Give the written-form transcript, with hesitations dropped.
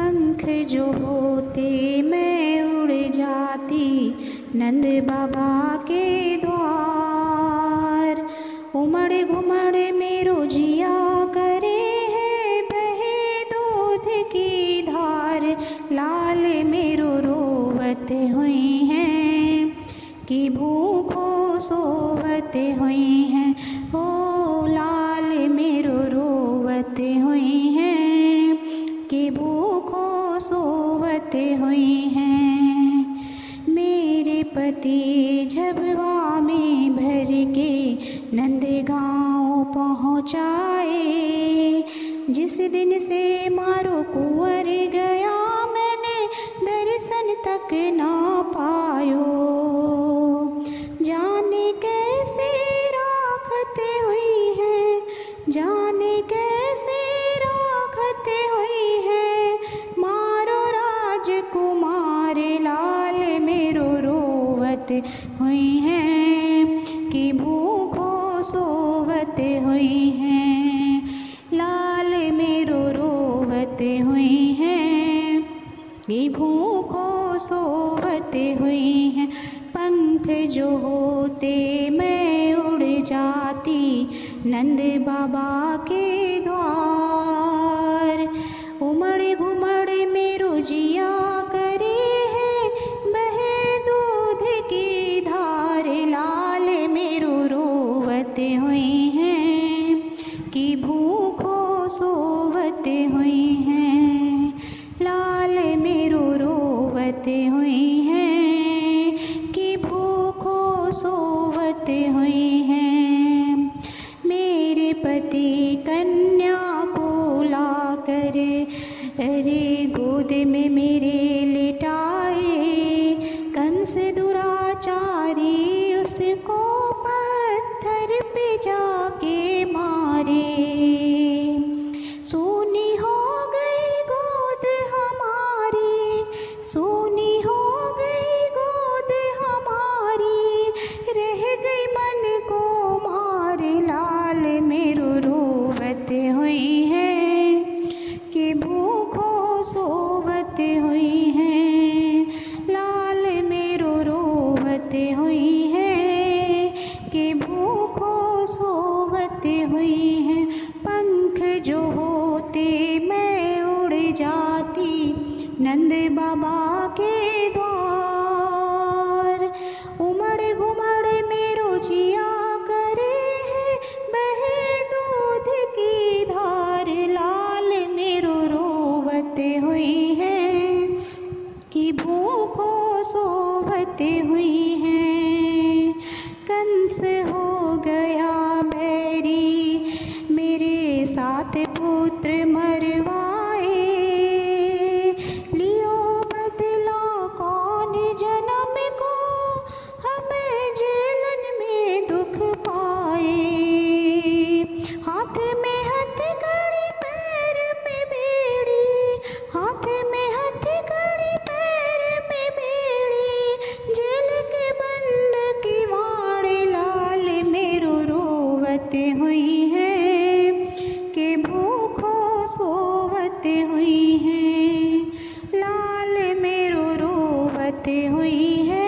पंख जो होते मैं उड़ जाती नंद बाबा के द्वार। उमड़ घुमड़ मेरो जिया करे है बहे दूध की धार। लाल मेरो रोवत हुई हैं कि भूखो सोवत हुई हैं। ओ लाल मेरो रोवत हुई हैं कि भूखो सोवत हुई हैं। मेरे पति झबवा में भर के नंदगांव पहुँचाए। जिस दिन से मारो कुंवर गया मैंने दर्शन तक ना पायो। जाने कैसे राखते हुई है, जाने कैसे राखते हुई है। मारो राजकुमार लाल मेरो रोवत हुई हैं कि भूखो सोवत हुई हैं। लाल मेरो रोवत हुई हैं कि भूखो सोवत हुई हैं। पंख जो होते मैं उड़ जाती नंद बाबा के द्वार। उमड़ घुमड़ मेरो जिया करे है बहे दूध की धार। लाल मेरो रोवत हुई हैं कि भूखो सोवत हुई हैं। लाल मेरो रोवत हुई हैं कि भूखो सोवत हुई हैं। मेरे पति कन्या को ला करे अरे गोद में मेरे लिटाए। कंस दुराचारी उसको पत्थर पे जाके मारे। सोनी हो गई गोद हमारी, सोनी हो गई गोद हमारी। रह गई मन को मार। लाल मेरो रोवत हुई हैं कि भूखो सोवत हुई हैं। लाल मेरो रोवत हुई हैं कि भूखो सोवत हुई हैं। पंख जो होते मैं उड़ जाती नंद बाबा के द्वार। उमड़ घुमड़ मेरो जिया करे है बहे दूध की धार। लाल मेरो रोवत हुई हैं कि भूखो सोवत हुई हैं। कंस हो गया बैरी मेरे सात पुत्र मरवाए। लियो बदला कौन जन्म को हमें जेलन में दुख पाए। हाथ में हथकड़ी पैर में बेड़ी, हाथ में हथकड़ी पैर में बेड़ी। जेल के बंद की वाड़। लाल मेरो रोवत हुई हैं कि भूखो सोवत हुई हैं। लाल मेरो रोवत हुई है